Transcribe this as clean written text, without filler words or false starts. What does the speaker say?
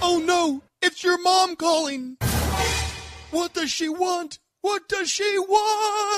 Oh no, it's your mom calling. What does she want? What does she want?